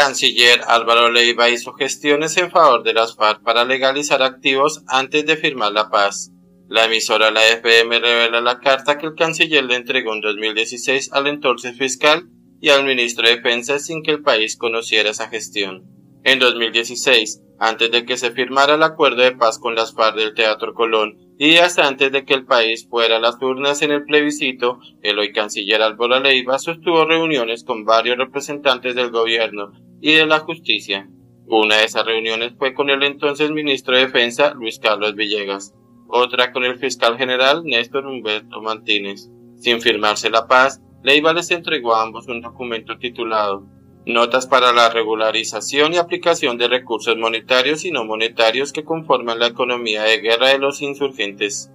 Canciller Álvaro Leiva hizo gestiones en favor de las FARC para legalizar activos antes de firmar la paz. La emisora La FM revela la carta que el canciller le entregó en 2016 al entonces fiscal y al ministro de Defensa sin que el país conociera esa gestión. En 2016, antes de que se firmara el acuerdo de paz con las FARC del Teatro Colón y días antes de que el país fuera a las urnas en el plebiscito, el hoy canciller Álvaro Leiva sostuvo reuniones con varios representantes del gobierno y de la justicia. Una de esas reuniones fue con el entonces ministro de Defensa, Luis Carlos Villegas, otra con el fiscal general Néstor Humberto Martínez. Sin firmarse la paz, Leiva les entregó a ambos un documento titulado Notas para la regularización y aplicación de recursos monetarios y no monetarios que conforman la economía de guerra de los insurgentes.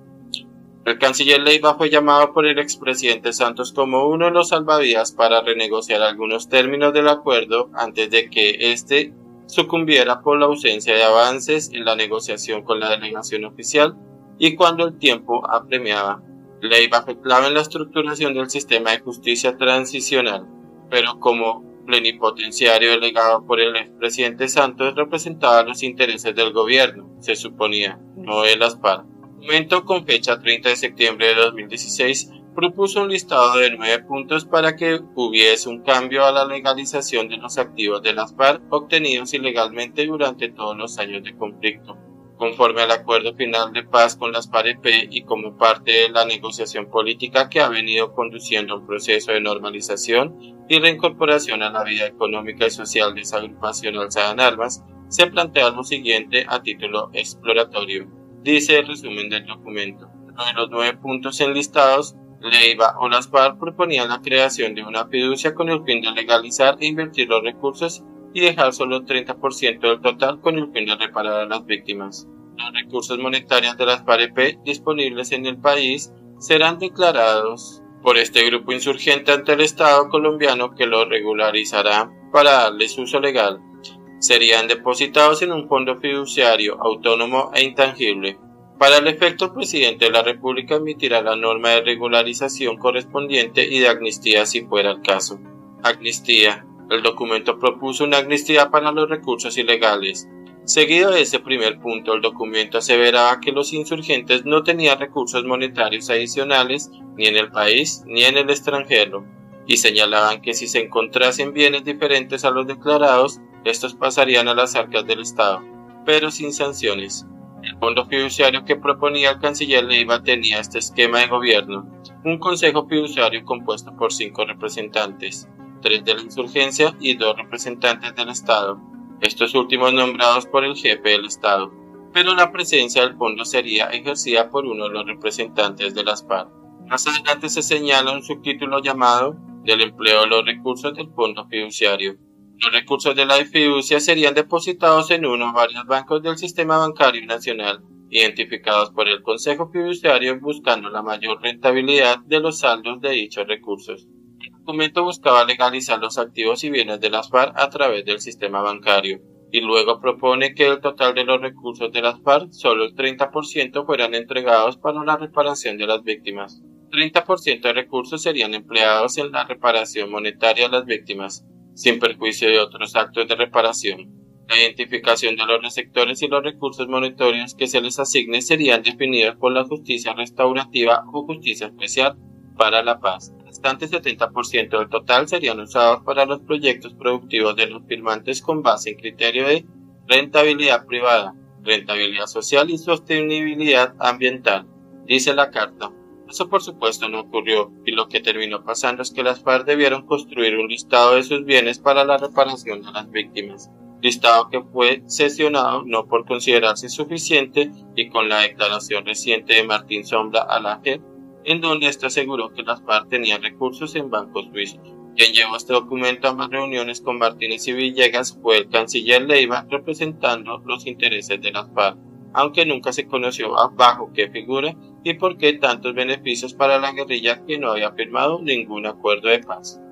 El canciller Leiva fue llamado por el expresidente Santos como uno de los salvavidas para renegociar algunos términos del acuerdo antes de que éste sucumbiera por la ausencia de avances en la negociación con la delegación oficial y cuando el tiempo apremiaba. Leiva fue clave en la estructuración del sistema de justicia transicional, pero como plenipotenciario delegado por el expresidente Santos representaba los intereses del gobierno, se suponía, no de las FARC. El documento con fecha 30 de septiembre de 2016 propuso un listado de 9 puntos para que hubiese un cambio a la legalización de los activos de las FARC obtenidos ilegalmente durante todos los años de conflicto. Conforme al acuerdo final de paz con las FARC-EP y como parte de la negociación política que ha venido conduciendo un proceso de normalización y reincorporación a la vida económica y social de esa agrupación alzada en armas, se plantea lo siguiente a título exploratorio. Dice el resumen del documento. Uno de los 9 puntos enlistados, Leiva o las FARC proponían la creación de una fiducia con el fin de legalizar e invertir los recursos y dejar solo el 30% del total con el fin de reparar a las víctimas. Los recursos monetarios de las FARC-EP disponibles en el país serán declarados por este grupo insurgente ante el Estado colombiano que los regularizará para darles uso legal. Serían depositados en un fondo fiduciario autónomo e intangible. Para el efecto, el presidente de la República emitirá la norma de regularización correspondiente y de amnistía si fuera el caso. Amnistía. El documento propuso una amnistía para los recursos ilegales. Seguido de ese primer punto, el documento aseveraba que los insurgentes no tenían recursos monetarios adicionales ni en el país ni en el extranjero, y señalaban que si se encontrasen bienes diferentes a los declarados, estos pasarían a las arcas del Estado, pero sin sanciones. El fondo fiduciario que proponía el canciller Leiva tenía este esquema de gobierno: un consejo fiduciario compuesto por 5 representantes, 3 de la insurgencia y 2 representantes del Estado, estos últimos nombrados por el jefe del Estado, pero la presencia del fondo sería ejercida por uno de los representantes de las FARC. Más adelante se señala un subtítulo llamado del empleo de los recursos del fondo fiduciario. Los recursos de la fiducia serían depositados en uno o varios bancos del sistema bancario nacional, identificados por el Consejo Fiduciario buscando la mayor rentabilidad de los saldos de dichos recursos. El documento buscaba legalizar los activos y bienes de las FARC a través del sistema bancario, y luego propone que del total de los recursos de las FARC, solo el 30% fueran entregados para la reparación de las víctimas. 30% de recursos serían empleados en la reparación monetaria de las víctimas, sin perjuicio de otros actos de reparación. La identificación de los receptores y los recursos monetarios que se les asigne serían definidos por la justicia restaurativa o justicia especial para la paz. El restante 70% del total serían usados para los proyectos productivos de los firmantes con base en criterio de rentabilidad privada, rentabilidad social y sostenibilidad ambiental, dice la carta. Eso por supuesto no ocurrió, y lo que terminó pasando es que las FARC debieron construir un listado de sus bienes para la reparación de las víctimas, listado que fue sesionado no por considerarse suficiente y con la declaración reciente de Martín Sombra a la JEP, en donde éste aseguró que las FARC tenían recursos en bancos suizos. Quien llevó este documento a más reuniones con Martínez y Villegas fue el canciller Leiva, representando los intereses de las FARC, aunque nunca se conoció bajo qué figura y por qué tantos beneficios para la guerrilla que no había firmado ningún acuerdo de paz.